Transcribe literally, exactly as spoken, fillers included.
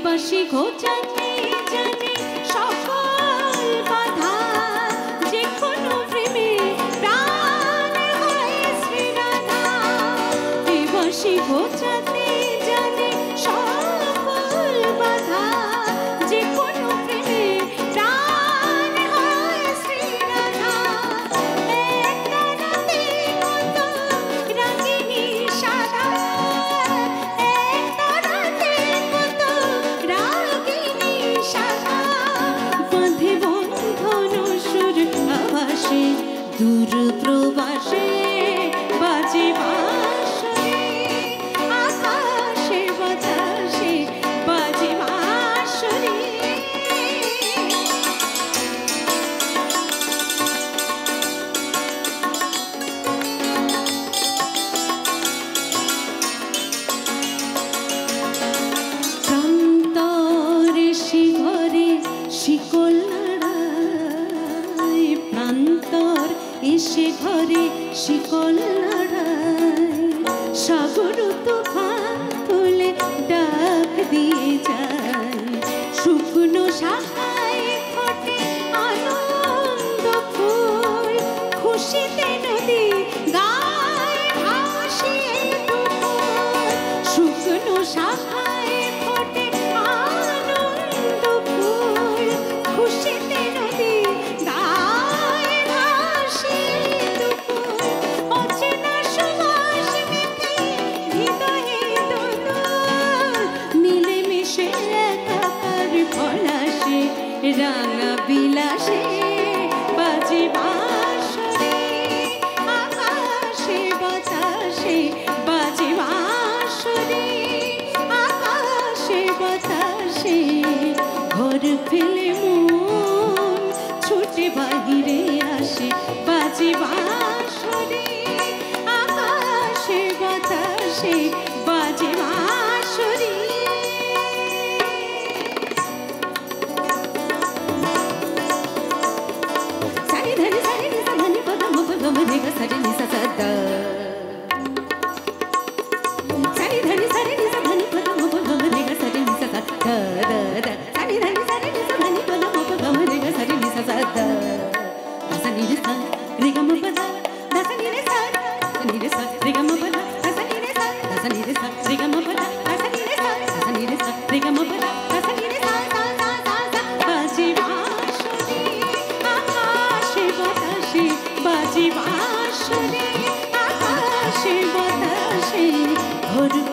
বাঁশি ঘোচাতে জানে সকল বাধা, যে কোনো প্রেমে প্রাণ হয় শ্রীরাধা। এই বাঁশি ঘোচাতে জানে সকল বাধা, যে কোনো প্রেমে প্রাণ হয় শ্রীরাধা। একটা রাতে কত রাগিনী সাদা, একটা রাতে কত রাগিনী সাদা, বাঁধে বন্ধন সুর আভাসে দূর প্রবাসে বাজে বাঁশরি আকাশে বাতাসে বাজে বাঁশরি। প্রান্তরে শিখরে শিকল নাড়ায়, প্রান্তর এসে ঘরে শিকল নাড়ায়, সাগর তুফান তুলে ডাক দিয়ে যায়, শুকনো শাখায় ফোটে আনন্দ ফুল, খুশিতে নদী গায় ভাসিয়ে দুপুর, শুকনো শাখায় ফোটে আনন্দ ফুল, খুশিতে নদী গায় ভাসিয়ে দুপুর, অচেনা সুবাস মেখে হৃদয়ে দোদুল, মিলে মিশে একাকার পলাশে রাঙা বিলাসে বাজে বাঁশরি আকাশে বাতাসে বাজে বাঁশরি আকাশে বাতাসে। ঘর ফেলে মন ছুটে বাহিরে আসে বাজে বাঁশরি আকাশে বাতাসে বাজে বাঁশরি। সারি ধনি সারি নিসা ধনি পদ ম পদ ম রে গা সারি নিসা সা দা, সারি ধনি সারি নিসা ধনি পদ ম পদ ম রে গা সারি নিসা সা দা দা দা, সারি ধনি সারি নিসা ধনি পদ ম পদ ম রে গা সারি নিসা সা দা, সা নি রে সা রে গা ম পদ দা, সা নি রে সা সা নি রে সা রে গা ম পদ দা, সা নি রে সা সা নি রে সা রে গা ম পদ দা, সা নি রে সা সা নি রে সা রে গা ম পদ দা, সা নি রে সা সা সা সা সা। বাজে বাঁশরি আকাশে বাতাসে বাজে বাঁশরি আকাশে বাতাসে ঘর